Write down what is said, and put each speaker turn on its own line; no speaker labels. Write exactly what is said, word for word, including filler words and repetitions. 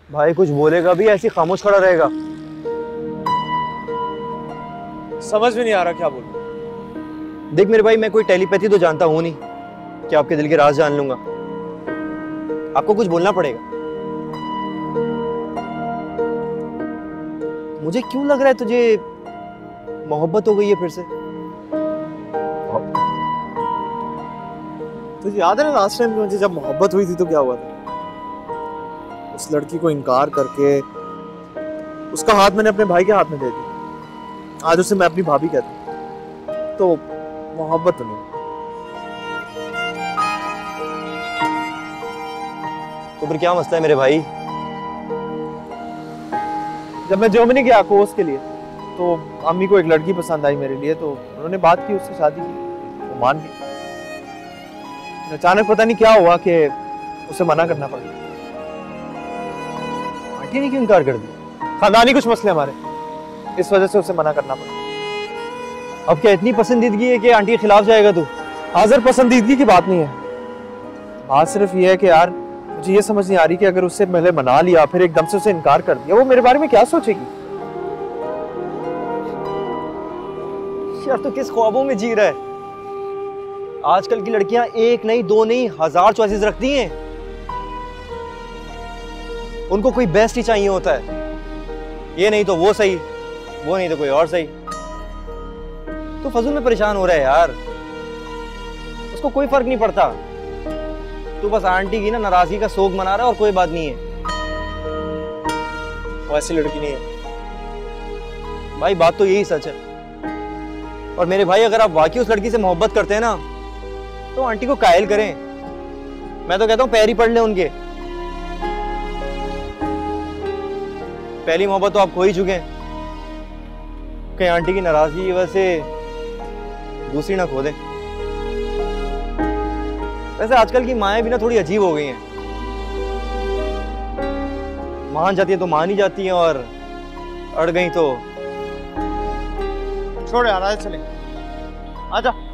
भाई कुछ बोलेगा भी ऐसी खामोश खड़ा रहेगा?
समझ में नहीं आ रहा क्या बोलूं।
देख मेरे भाई, मैं कोई टेलीपैथी तो जानता हूं नहीं कि आपके दिल के राज जान लूंगा। आपको कुछ बोलना पड़ेगा। मुझे क्यों लग रहा है तुझे मोहब्बत हो गई है फिर से।
तुझे याद है ना लास्ट टाइम मुझे जब मोहब्बत हुई थी तो क्या हुआ था? उस लड़की को इनकार करके उसका हाथ मैंने अपने भाई के हाथ में दे दिया। आज उसे मैं अपनी भाभी कहता हूँ, तो मोहब्बत तो नहीं।
तो फिर क्या मसला है मेरे भाई?
जब मैं जर्मनी गया कोर्स के लिए तो अम्मी को एक लड़की पसंद आई मेरे लिए, तो उन्होंने बात की, उससे शादी की, वो मान गई। अचानक पता नहीं क्या हुआ कि उसे मना करना पड़ा।
आंटी ने क्यों इनकार कर दिया?
खानदानी कुछ मसले हमारे, इस वजह से उसे मना करना पड़ा।
अब क्या इतनी पसंदीदगी है कि आंटी के खिलाफ जाएगा तू?
हाजिर पसंदीदगी की बात नहीं है, बात सिर्फ ये है कि यार मुझे ये समझ नहीं आ रही कि अगर उससे पहले मना लिया फिर एकदम से उसे इनकार कर दिया, वो मेरे बारे में क्या सोचेगी?
यार तो किस ख्वाबों में जी रहा है? आजकल की लड़कियां एक नहीं दो नहीं हजार चॉइसेस रखती हैं। उनको कोई बेस्ट ही चाहिए होता है। ये नहीं तो वो सही, वो नहीं तो कोई और सही। तो फजूल में परेशान हो रहा है यार, उसको कोई फर्क नहीं पड़ता। तू बस आंटी की ना नाराजगी का शोक मना रहा है और कोई बात नहीं है।
वो ऐसी लड़की नहीं है
भाई, बात तो यही सच है। और मेरे भाई अगर आप वाकई उस लड़की से मोहब्बत करते हैं ना तो आंटी को कायल करें। मैं तो कहता हूं पैर ही पड़ ले उनके। पहली मोहब्बत तो आप खो ही चुके हैं, कहीं आंटी की नाराजगी की वजह से दूसरी ना खो दें। वैसे आजकल की माएं भी ना थोड़ी अजीब हो गई हैं। मान जाती है तो मान ही जाती हैं और अड़ गई तो
छोड़ यार, आज चले, आजा।